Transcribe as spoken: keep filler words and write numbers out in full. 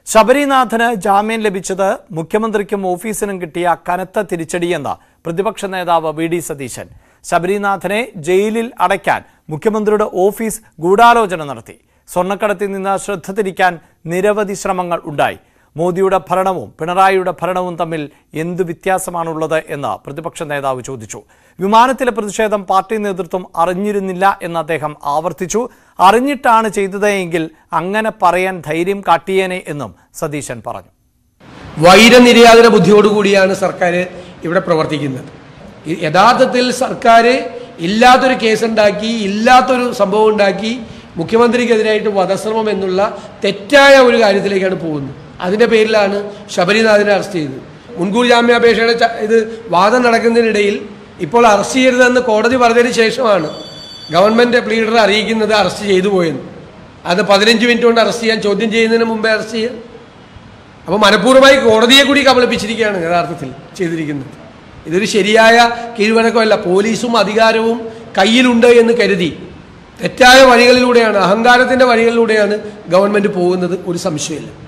ശബരിനാഥന് ജാമ്യം ലഭിച്ചത് മുഖ്യമന്ത്രിക്കും ഓഫീസിനും കിട്ടിയ കനത്ത തിരിച്ചടിയെന്ന് പ്രതിപക്ഷ നേതാവ് വി ഡി സതീശൻ. ശബരിനാഥനെ ജയിലിൽ അടയ്ക്കാൻ മുഖ്യമന്ത്രിയുടെ ഓഫീസ് ഗൂഢാലോചന നടത്തി. സ്വർണ്ണക്കടത്തിൽ നിന്ന് ശ്രദ്ധ തിരിക്കാൻ നിരവധി ശ്രമങ്ങൾ ഉണ്ടായി. മോദിയുടെ ഭരണവും പിണറായിയുടെ ഭരണവും തമ്മിൽ എന്തു വ്യത്യാസമാണുള്ളത് എന്ന് പ്രതിപക്ഷ നേതാവ് ചോദിച്ചു. വിമാനത്തിലെ പ്രതിഷേധം പാർട്ടി നേതൃത്വം അറിഞ്ഞിരുന്നില്ല എന്ന് അദ്ദേഹം ആവർത്തിച്ചു. അറിഞ്ഞിട്ടാണ് ചെയ്തതെങ്കിൽ അങ്ങനെ പറയാൻ ധൈര്യം കാട്ടിയേനെ എന്നും സതീശൻ പറഞ്ഞു. വൈരനിര്യാതന ബുദ്ധിയോടുകൂടിയാണ് സർക്കാർ ഇവിടെ പ്രവർത്തിക്കുന്നത്. യഥാർത്ഥത്തിൽ സർക്കാർ ഇല്ലാത്തൊരു കേസുണ്ടാക്കി ഇല്ലാത്തൊരു സംഭവം ഉണ്ടാക്കി മുഖ്യമന്ത്രിക്കെതിരായിട്ട് വധശ്രമം എന്നുള്ള തെറ്റായ ഒരു കാര്യത്തിലേക്കാണ് പോകുന്നത്. അതിൻ്റെ പേരിലാണ് ശബരിനാഥനെ അറസ്റ്റ് ചെയ്തത്. മുൻകൂർ ജാമ്യാപേക്ഷയുടെ ഇത് വാദം നടക്കുന്നതിനിടയിൽ ഇപ്പോൾ അറസ്റ്റ് ചെയ്യരുതെന്ന് കോടതി പറഞ്ഞതിന് ശേഷമാണ് ഗവൺമെൻറ് പ്ലീഡറെ അറിയിക്കുന്നത് അറസ്റ്റ് ചെയ്തു പോയെന്ന്. അത് പതിനഞ്ച് മിനിറ്റ് കൊണ്ട് അറസ്റ്റ് ചെയ്യാൻ, ചോദ്യം ചെയ്യുന്നതിന് മുമ്പേ അറസ്റ്റ് ചെയ്യാൻ. അപ്പോൾ മനഃപൂർവ്വമായി കോടതിയെ കൂടി കബളിപ്പിച്ചിരിക്കുകയാണ് യഥാർത്ഥത്തിൽ ചെയ്തിരിക്കുന്നത്. ഇതൊരു ശരിയായ കീഴ്വഴക്കമല്ല. പോലീസും അധികാരവും കയ്യിലുണ്ട് എന്ന് കരുതി തെറ്റായ വഴികളിലൂടെയാണ്, അഹങ്കാരത്തിൻ്റെ വഴികളിലൂടെയാണ് ഗവൺമെൻറ് പോകുന്നത്. ഒരു സംശയമില്ല.